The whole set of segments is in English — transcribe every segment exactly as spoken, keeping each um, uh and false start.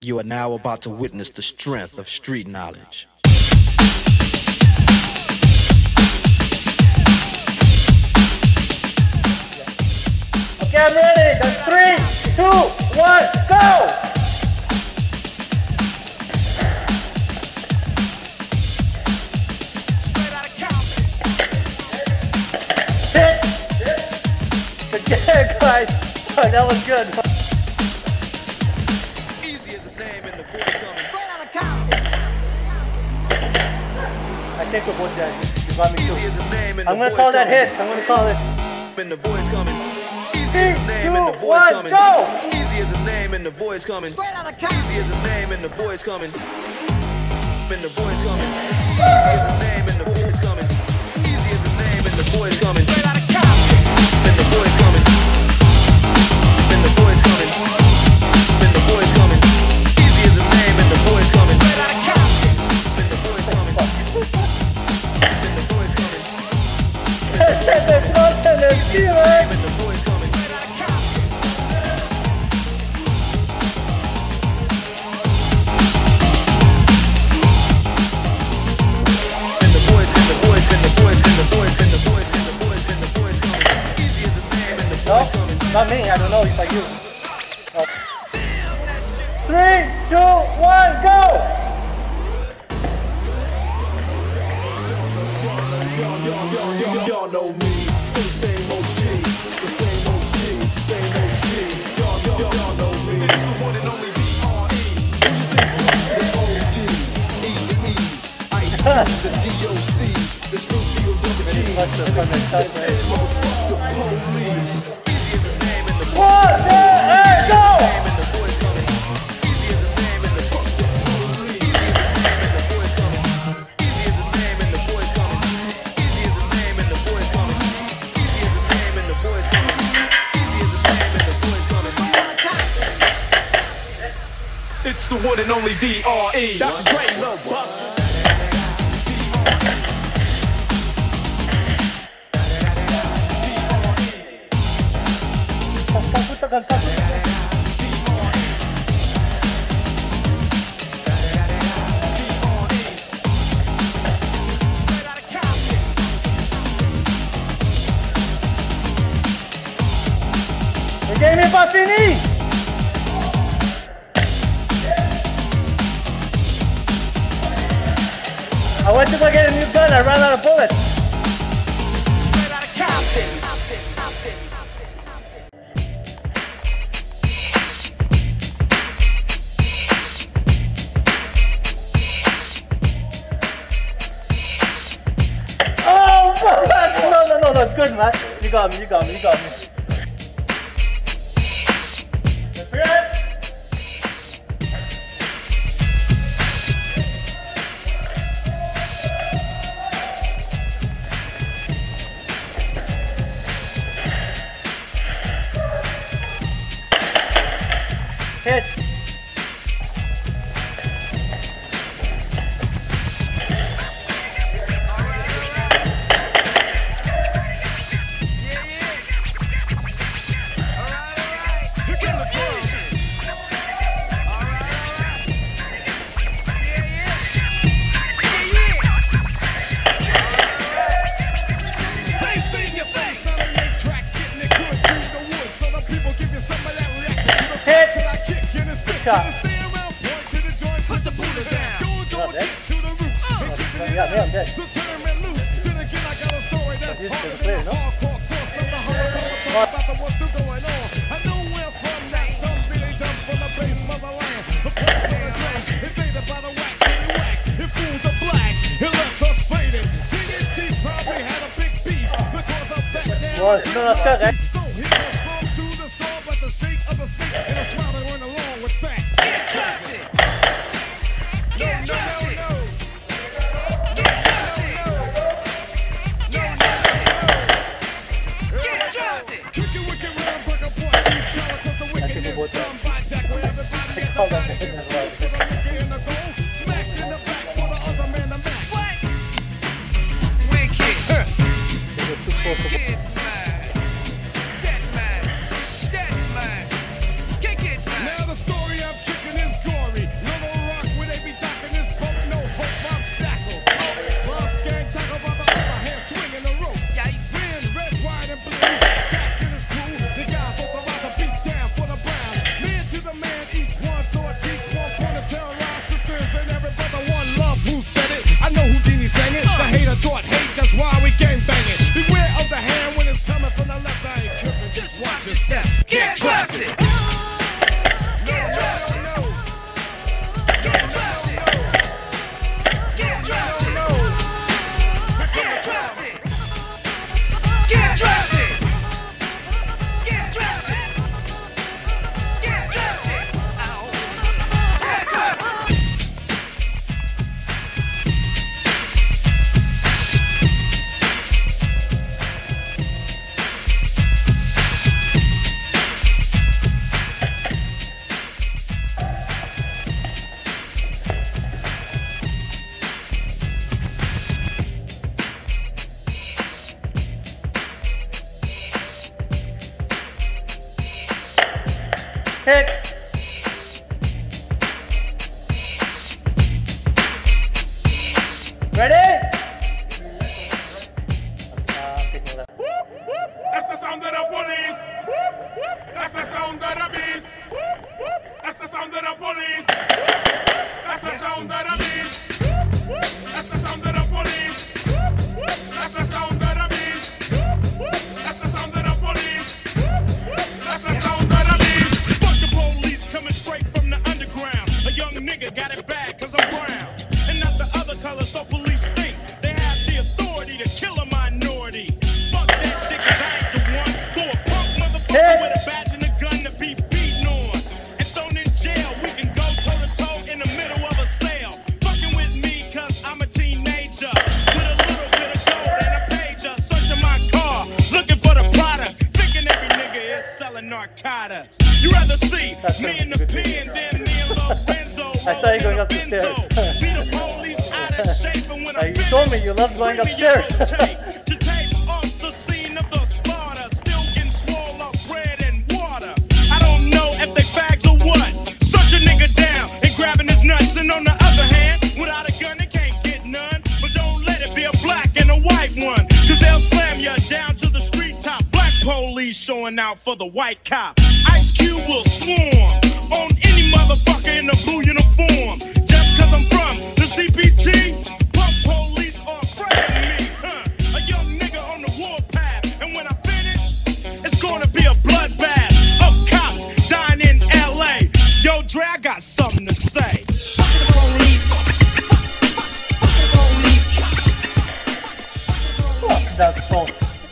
You are now about to witness the strength of street knowledge. Okay, I'm ready. That's three, two, one, go! Hit! Good job, guys. Oh, that was good. Easy as his name and the voice coming. I think we're both dead. You got me too. Easy as his name and I'm the gonna voice call that coming. hit. I'm gonna call it. And the voice coming. Easy Three, as his name two, and the voice one, coming. go! Easy as his name and the voice coming. Easy as his name and the voice coming. And the voice coming. Easy as his name and the voice coming. Easy as his name and the voice coming. And the voice coming. And the voice coming. And the voice coming. Easy as his name and the voice coming. And the voice coming. And the voice coming. That's not an excuse, man. And the voice coming. No, not me. I don't know if I use it. Oh. Three, two, one, go! Y'all know me, the same O G, the same O G, same O G. Y'all, y'all, y'all know me. It's the one and only D R E. The O Ds, Easy E's, Ice Cube, the D O C's, the Snoop Dogg, the G, and the police. One, two, and go! It's the one and only D R E. That's great, little buck. You gave me Bassini! I went to go get a new gun, I ran out of bullets. Oh, no, no, no, no, good, man. You got me, you got me, you got me. That's right. Hit. Shot. Put the Buddha down. You're not dead. Yeah, yeah, I'm dead. That's used to the player, no? Well, no, that's good, eh? Now the story I'm kicking is gone. Hit. Ready? That's the sound of the police. That's the sound of the beast. That's the sound of the police. That's the sound of the beast. That's the sound of the police. That's the sound of the beast. That's the sound of the police. That's the sound of the beast. Fuck the police coming straight from the underground. A young nigga got it bad cause I'm brown. And not the other color, so police think they have the authority to kill a minority. Fuck that shit cause I ain't the one for a punk motherfucker with a badge and a gun to be beaten on. And thrown in jail, we can go toe to toe in the middle of a sale. Fucking with me cause I'm a teenager with a little bit of gold and a pager. Searching my car, looking for the product, thinking every nigga is selling narcotics. You rather see me in the pen than me and Lorenzo. I saw you going up the stairs. Be the police out of shape, and when I You told me you love going upstairs. to take off the scene of the slaughter, still getting swole up bread and water. I don't know if they fags or what. Search a nigga down and grabbing his nuts, and on the other hand, without a gun they can't get none. But don't let it be a black and a white one, cause they'll slam you down to the street top. Black police showing out for the white cop. Ice Cube will swarm on any motherfucker in a blue uniform. Just cause I'm from the C P T, punk police are afraid of me, huh? A young nigga on the warpath, and when I finish, it's gonna be a bloodbath of cops dying in L A. Yo, Dre, I got something to say. Fuck the police. Fuck the police. Fuck that phone.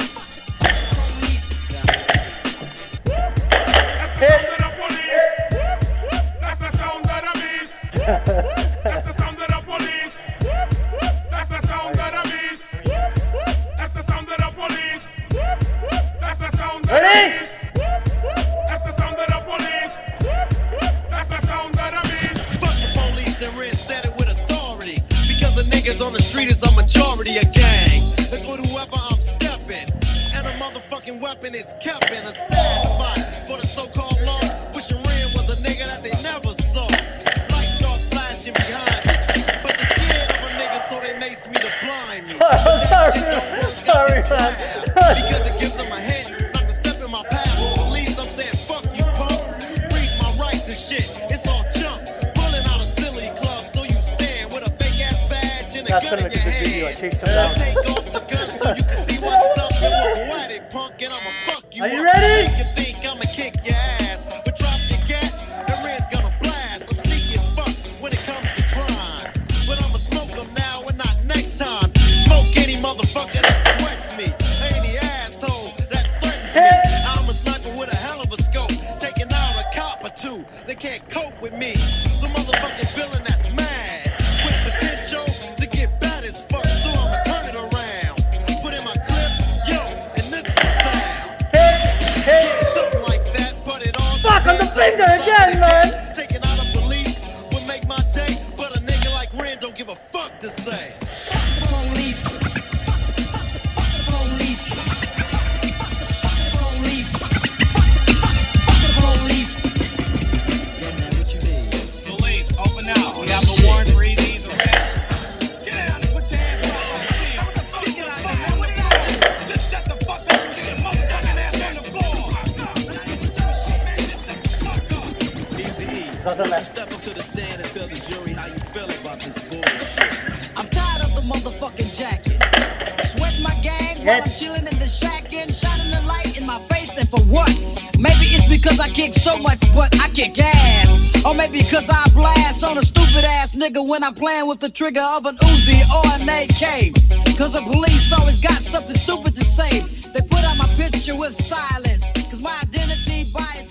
Hit. That's the sound of the beast. That's the sound of the police. That's the sound of the beast. That's the sound of the police. That's the sound of the Ready? beast. That's the sound of the police. That's the sound of the beast. Fuck the police and Red said it with authority. Because the niggas on the street is a majority of gang. It's with whoever I'm stepping. And a motherfucking weapon is kept in a stash spot for the so-called law. Wishing Ren was a nigga that they never saw. Lights start flashing behind me. But they're scared of a nigga, so they mace me to blind me. But that shit don't work, I Sorry, just man. laugh. Because it gives them a hint not to step in my path. Police, I'm saying fuck you, punk. Read my rights and shit. It's all junk. Pulling out a silly club, so you stand with a fake ass badge and a That's gun gonna in make a your good video. I hand. chased him down. Take off the gun so you can see what's up. You won't go at it, punk, and I'ma fuck you Are you up. ready? Make you think I'ma kick your ass, but drop your gat, the red's gonna blast. I'm sneaky as fuck when it comes to crime, but I'ma smoke them now and not next time. Smoke any motherfucker that sweats me, any asshole that threatens me. I'm a sniper with a hell of a scope, taking out a cop or two. They can't cope with me. The motherfucking villain that's mad with potential to get bad as fuck, so I'ma turn it around. Put in my clip, yo, and this is the sound. Hit. Yeah, something like that, but it all Fuck on the depends finger the again, side man. they get. Taking out a police would make my day, but a nigga like Ren don't give a fuck to say. Police. Fuck the police. Police. Police. Yeah, man, what you need? Police, open out. We have a warrant for these arrests. Get down and put your hands up. What the fuck? Get out of here, man. What do you got? Just shut the fuck up and get your motherfucking ass on the floor. Just shut the fuck up. Easy E. Go to the Won't you left. step up to the stand and tell the jury how you feel about this bullshit? I'm tired of the motherfucking jacket. Sweating my gang while I'm chilling in the shack and shining the light in my face, and for what? Maybe it's because I kick so much, but I kick ass. Or maybe because I blast on a stupid ass nigga when I'm playing with the trigger of an Uzi or an A K. Cause the police always got something stupid to say. They put out my picture with silence. Cause my identity by itself